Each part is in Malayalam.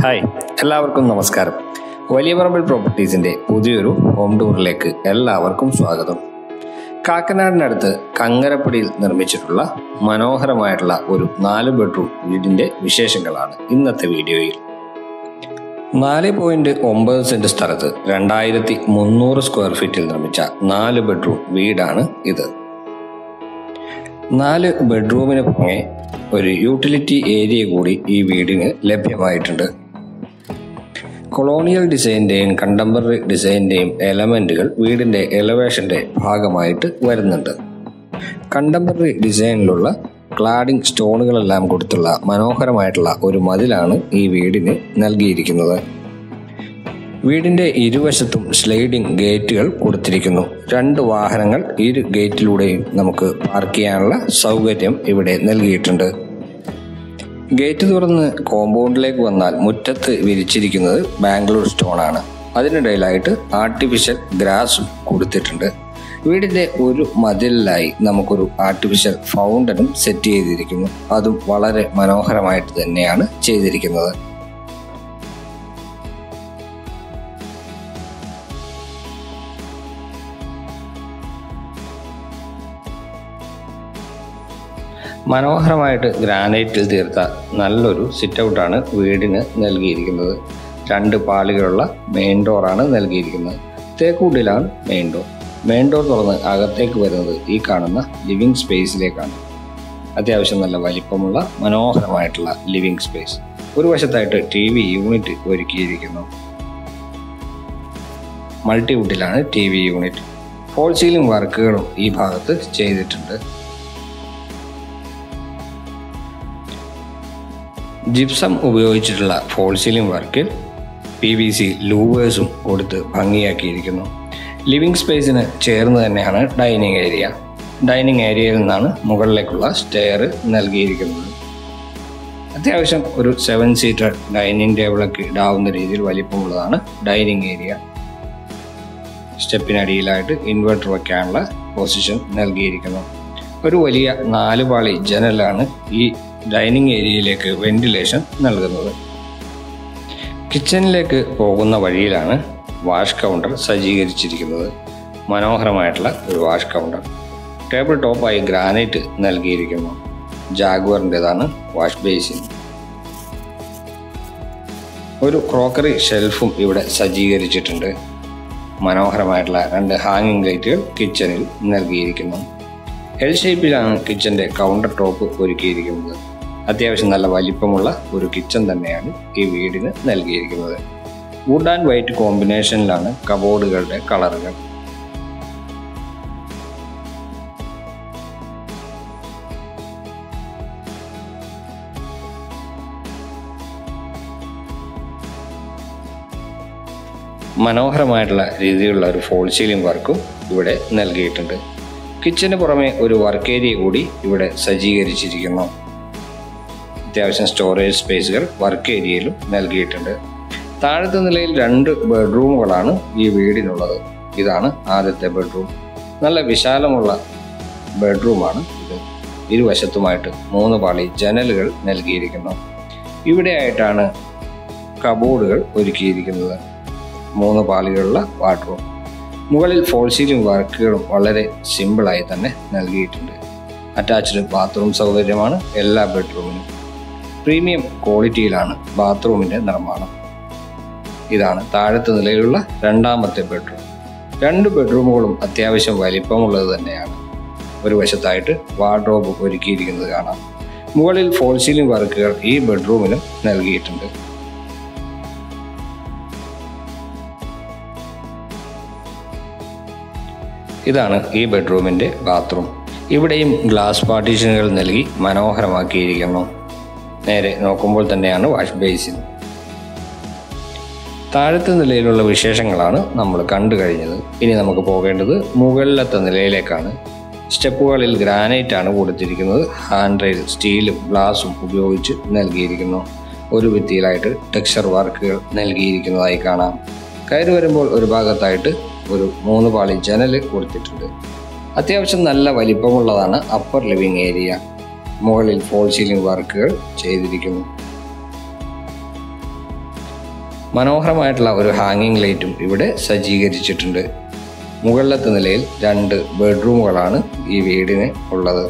ഹായ്, എല്ലാവർക്കും നമസ്കാരം. വലിയ പറമ്പിൽ പ്രോപ്പർട്ടീസിൻ്റെ പുതിയൊരു ഹോം ടൂറിലേക്ക് എല്ലാവർക്കും സ്വാഗതം. കാക്കനാടിനടുത്ത് കങ്ങരപ്പടിയിൽ നിർമ്മിച്ചിട്ടുള്ള മനോഹരമായിട്ടുള്ള ഒരു 4 ബെഡ്റൂം വീടിൻ്റെ വിശേഷങ്ങളാണ് ഇന്നത്തെ വീഡിയോയിൽ. 4.9 സെന്റ് സ്ഥലത്ത് 2300 സ്ക്വയർ ഫീറ്റിൽ നിർമ്മിച്ച 4 ബെഡ്റൂം വീടാണ് ഇത്. 4 ബെഡ്റൂമിന് പുറമെ ഒരു യൂട്ടിലിറ്റി ഏരിയ കൂടി ഈ വീടിന് ലഭ്യമായിട്ടുണ്ട്. കൊളോണിയൽ ഡിസൈൻ്റെയും കണ്ടംപററി ഡിസൈൻ്റെയും എലമെൻറ്റുകൾ വീടിൻ്റെ എലവേഷൻ്റെ ഭാഗമായിട്ട് വരുന്നുണ്ട്. കണ്ടംപററി ഡിസൈനിലുള്ള ക്ലാഡിംഗ് സ്റ്റോണുകളെല്ലാം കൊടുത്തുള്ള മനോഹരമായിട്ടുള്ള ഒരു മതിലാണ് ഈ വീടിന് നൽകിയിരിക്കുന്നത്. വീടിൻ്റെ ഇരുവശത്തും സ്ലൈഡിംഗ് ഗേറ്റുകൾ കൊടുത്തിരിക്കുന്നു. 2 വാഹനങ്ങൾ ഇരു ഗേറ്റിലൂടെയും നമുക്ക് പാർക്ക് ചെയ്യാനുള്ള സൗകര്യം ഇവിടെ നൽകിയിട്ടുണ്ട്. ഗേറ്റ് തുറന്ന് കോമ്പൗണ്ടിലേക്ക് വന്നാൽ മുറ്റത്ത് വിരിച്ചിരിക്കുന്നത് ബാംഗ്ലൂർ സ്റ്റോണാണ്. അതിനിടയിലായിട്ട് ആർട്ടിഫിഷ്യൽ ഗ്രാസും കൊടുത്തിട്ടുണ്ട്. വീടിൻ്റെ ഒരു മതിലിലായി നമുക്കൊരു ആർട്ടിഫിഷ്യൽ ഫൗണ്ടനും സെറ്റ് ചെയ്തിരിക്കുന്നു. അതും വളരെ മനോഹരമായിട്ട് തന്നെയാണ് ചെയ്തിരിക്കുന്നത്. മനോഹരമായിട്ട് ഗ്രാനൈറ്റിൽ തീർത്ത നല്ലൊരു സിറ്റ് ഔട്ടാണ് വീടിന് നൽകിയിരിക്കുന്നത്. 2 പാളികളുള്ള മെയിൻ ഡോറാണ് നൽകിയിരിക്കുന്നത്. തേക്കുടിലാണ് മെയിൻ ഡോർ തുറന്ന് അകത്തേക്ക് വരുന്നത് ഈ കാണുന്ന ലിവിങ് സ്പേസിലേക്കാണ്. അത്യാവശ്യം നല്ല വലിപ്പമുള്ള മനോഹരമായിട്ടുള്ള ലിവിങ് സ്പേസ്. ഒരു വശത്തായിട്ട് TV യൂണിറ്റ് ഒരുക്കിയിരിക്കുന്നു. മൾട്ടിവുഡിലാണ് TV യൂണിറ്റ്. ഫോൾ സീലിംഗ് വർക്കുകളും ഈ ഭാഗത്ത് ചെയ്തിട്ടുണ്ട്. ജിപ്സം ഉപയോഗിച്ചിട്ടുള്ള ഫോൾ സീലിംഗ് വർക്കിൽ PVC ലൂവേഴ്സും കൊടുത്ത് ഭംഗിയാക്കിയിരിക്കുന്നു. ലിവിംഗ് സ്പേസിന് ചേർന്ന് തന്നെയാണ് ഡൈനിങ് ഏരിയയിൽ നിന്നാണ് മുകളിലേക്കുള്ള സ്റ്റെയർ നൽകിയിരിക്കുന്നത്. അത്യാവശ്യം ഒരു 7 സീറ്റർ ഡൈനിങ് ടേബിളൊക്കെ ഇടാവുന്ന രീതിയിൽ വലിപ്പമുള്ളതാണ് ഡൈനിങ് ഏരിയ. സ്റ്റെപ്പിനടിയിലായിട്ട് ഇൻവെർട്ടർ വയ്ക്കാനുള്ള പൊസിഷൻ നൽകിയിരിക്കുന്നു. ഒരു വലിയ 4 പാളി ജനലാണ് ഈ ഡൈനിങ് ഏരിയയിലേക്ക് വെന്റിലേഷൻ നൽകുന്നത്. കിച്ചണിലേക്ക് പോകുന്ന വഴിയിലാണ് വാഷ് കൗണ്ടർ സജ്ജീകരിച്ചിരിക്കുന്നത്. മനോഹരമായിട്ടുള്ള ഒരു വാഷ് കൗണ്ടർ. ടേബിൾ ടോപ്പായി ഗ്രാനൈറ്റ് നൽകിയിരിക്കുന്നു. ജാഗ്വറിൻ്റെതാണ് വാഷ് ബേസിൻ. ഒരു ക്രോക്കറി ഷെൽഫും ഇവിടെ സജ്ജീകരിച്ചിട്ടുണ്ട്. മനോഹരമായിട്ടുള്ള 2 ഹാങ്ങിങ് ലൈറ്റുകൾ കിച്ചണിൽ നൽകിയിരിക്കുന്നു. എൽ ഷേപ്പിലാണ് കിച്ചൻ്റെ കൗണ്ടർ ടോപ്പ് ഒരുക്കിയിരിക്കുന്നത്. അത്യാവശ്യം നല്ല വലിപ്പമുള്ള ഒരു കിച്ചൺ തന്നെയാണ് ഈ വീടിന് നൽകിയിരിക്കുന്നത്. വുഡ് ആൻഡ് വൈറ്റ് കോമ്പിനേഷനിലാണ് കബോർഡുകളുടെ കളറുകൾ. മനോഹരമായിട്ടുള്ള രീതിയിലുള്ള ഒരു ഫോൾ സീലിംഗ് വർക്കും ഇവിടെ നൽകിയിട്ടുണ്ട്. കിച്ചന് പുറമെ ഒരു വർക്ക് ഏരിയ കൂടി ഇവിടെ സജ്ജീകരിച്ചിരിക്കുന്നു. അത്യാവശ്യം സ്റ്റോറേജ് സ്പേസുകൾ വർക്ക് ഏരിയയിലും നൽകിയിട്ടുണ്ട്. താഴത്തെ നിലയിൽ 2 ബെഡ്റൂമുകളാണ് ഈ വീടിനുള്ളത്. ഇതാണ് ആദ്യത്തെ ബെഡ്റൂം. നല്ല വിശാലമുള്ള ബെഡ്റൂമാണ് ഇത്. ഇരുവശത്തുമായിട്ട് 3 പാളി ജനലുകൾ നൽകിയിരിക്കുന്നു. ഇവിടെയായിട്ടാണ് കബോർഡുകൾ ഒരുക്കിയിരിക്കുന്നത്. 3 പാളികളുള്ള വാർഡ്രോബ്. മുകളിൽ ഫോൾ സീലിംഗ് വർക്കുകളും വളരെ സിമ്പിളായി തന്നെ നൽകിയിട്ടുണ്ട്. അറ്റാച്ച്ഡ് ബാത്റൂം സൗകര്യമാണ് എല്ലാ ബെഡ്റൂമിനും. പ്രീമിയം ക്വാളിറ്റിയിലാണ് ബാത്റൂമിൻ്റെ നിർമ്മാണം. ഇതാണ് താഴത്തെ നിലയിലുള്ള 2ാമത്തെ ബെഡ്റൂം. 2 ബെഡ്റൂമുകളും അത്യാവശ്യം വലിപ്പമുള്ളത് തന്നെയാണ്. ഒരു വശത്തായിട്ട് വാർഡ്രോബ് ഒരുക്കിയിരിക്കുന്നത് കാണാം. മുകളിൽ ഫോൾ സീലിംഗ് വർക്കുകൾ ഈ ബെഡ്റൂമിനും നൽകിയിട്ടുണ്ട്. ഇതാണ് ഈ ബെഡ്റൂമിൻ്റെ ബാത്റൂം. ഇവിടെയും ഗ്ലാസ് പാർട്ടീഷനുകൾ നൽകി മനോഹരമാക്കിയിരിക്കുന്നു. നേരെ നോക്കുമ്പോൾ തന്നെയാണ് വാഷ് ബേസിൻ. താഴത്തെ നിലയിലുള്ള വിശേഷങ്ങളാണ് നമ്മൾ കണ്ടു കഴിഞ്ഞത്. ഇനി നമുക്ക് പോകേണ്ടത് മുകളിലത്തെ നിലയിലേക്കാണ്. സ്റ്റെപ്പുകളിൽ ഗ്രാനൈറ്റാണ് കൊടുത്തിരിക്കുന്നത്. ഹാൻഡ് റെയിൽ സ്റ്റീലും ഗ്ലാസും ഉപയോഗിച്ച് നൽകിയിരിക്കുന്നു. ഒരു ഭിത്തിയിലായിട്ട് ടെക്സ്ചർ വർക്കുകൾ നൽകിയിരിക്കുന്നതായി കാണാം. കയറി വരുമ്പോൾ ഒരു ഭാഗത്തായിട്ട് ഒരു 3 പാളി ജനൽ കൊടുത്തിട്ടുണ്ട്. അത്യാവശ്യം നല്ല വലിപ്പമുള്ളതാണ് അപ്പർ ലിവിംഗ് ഏരിയ. മുകളിൽ ഫോൾ സീലിംഗ് വർക്കുകൾ ചെയ്തിരിക്കുന്നു. മനോഹരമായിട്ടുള്ള ഒരു ഹാങ്ങിങ് ലൈറ്റും ഇവിടെ സജ്ജീകരിച്ചിട്ടുണ്ട്. മുകളിലത്തെ നിലയിൽ 2 ബെഡ്റൂമുകളാണ് ഈ വീടിന് ഉള്ളത്.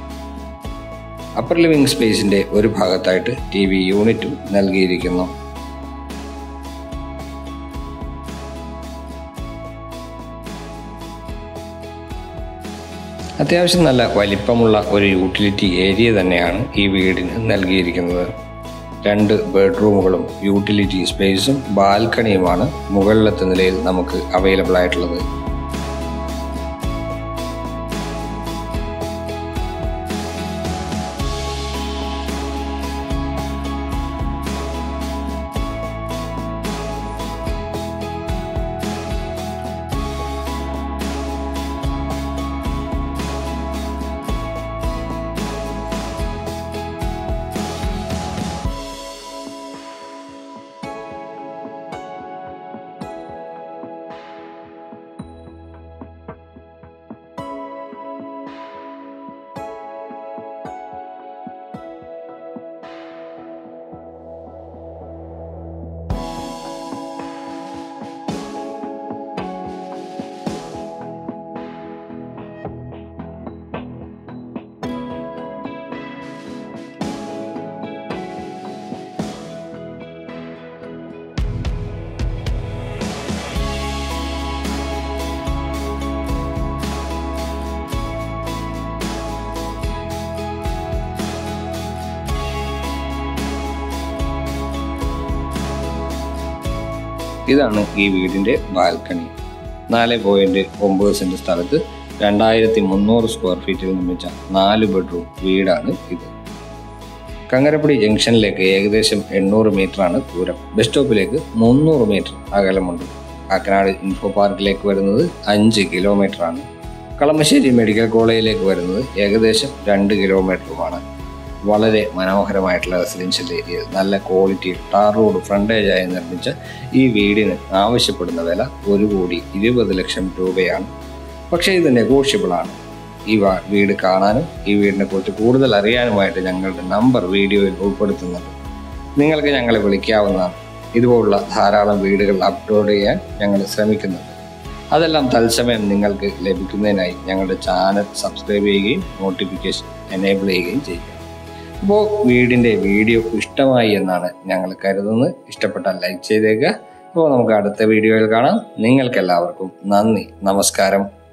അപ്പർ ലിവിംഗ് സ്പേസിൻ്റെ ഒരു ഭാഗത്തായിട്ട് TV യൂണിറ്റും നൽകിയിരിക്കുന്നു. അത്യാവശ്യം നല്ല വലിപ്പമുള്ള ഒരു യൂട്ടിലിറ്റി ഏരിയ തന്നെയാണ് ഈ വീടിന് നൽകിയിരിക്കുന്നത്. 2 ബെഡ്റൂമുകളും യൂട്ടിലിറ്റി സ്പേസും ബാൽക്കണിയുമാണ് മുകളിലത്തെ നിലയിൽ നമുക്ക് അവൈലബിൾ ആയിട്ടുള്ളത്. ഇതാണ് ഈ വീടിൻ്റെ ബാൽക്കണി. 4.9 സെൻറ്റ് സ്ഥലത്ത് 2300 സ്ക്വയർ ഫീറ്റിൽ നിർമ്മിച്ച 4 ബെഡ്റൂം വീടാണ് ഇത്. കങ്ങരപ്പടി ജംഗ്ഷനിലേക്ക് ഏകദേശം 800 മീറ്ററാണ് ദൂരം. ബസ് സ്റ്റോപ്പിലേക്ക് 300 മീറ്റർ അകലമുണ്ട്. കാക്കനാട് ഇൻഫോ പാർക്കിലേക്ക് വരുന്നത് 5 കിലോമീറ്ററാണ്. കളമശ്ശേരി മെഡിക്കൽ കോളേജിലേക്ക് വരുന്നത് ഏകദേശം 2 കിലോമീറ്ററുമാണ്. വളരെ മനോഹരമായിട്ടുള്ള റെസിഡൻഷ്യൽ ഏരിയ, നല്ല ക്വാളിറ്റിയിൽ ടാർ റോഡ് ഫ്രണ്ടേജായി നിർമ്മിച്ച ഈ വീടിന് ആവശ്യപ്പെടുന്ന വില 1,20,00,000 രൂപയാണ്. പക്ഷേ ഇത് നെഗോഷ്യബിളാണ്. ഈ വീട് കാണാനും ഈ വീടിനെ കുറിച്ച് കൂടുതൽ അറിയാനുമായിട്ട് ഞങ്ങളുടെ നമ്പർ വീഡിയോയിൽ ഉൾപ്പെടുത്തുന്നുണ്ട്. നിങ്ങൾക്ക് ഞങ്ങളെ വിളിക്കാവുന്നതാണ്. ഇതുപോലുള്ള ധാരാളം വീടുകൾ അപ്ലോഡ് ചെയ്യാൻ ഞങ്ങൾ ശ്രമിക്കുന്നുണ്ട്. അതെല്ലാം തത്സമയം നിങ്ങൾക്ക് ലഭിക്കുന്നതിനായി ഞങ്ങളുടെ ചാനൽ സബ്സ്ക്രൈബ് ചെയ്യുകയും നോട്ടിഫിക്കേഷൻ എനേബിൾ ചെയ്യുകയും ചെയ്യുക. അപ്പോൾ വീടിൻ്റെ വീഡിയോ ഇഷ്ടമായി എന്നാണ് ഞങ്ങൾ കരുതുന്നത്. ഇഷ്ടപ്പെട്ടാൽ ലൈക്ക് ചെയ്തേക്കുക. അപ്പോൾ നമുക്ക് അടുത്ത വീഡിയോയിൽ കാണാം. നിങ്ങൾക്കെല്ലാവർക്കും നന്ദി, നമസ്കാരം.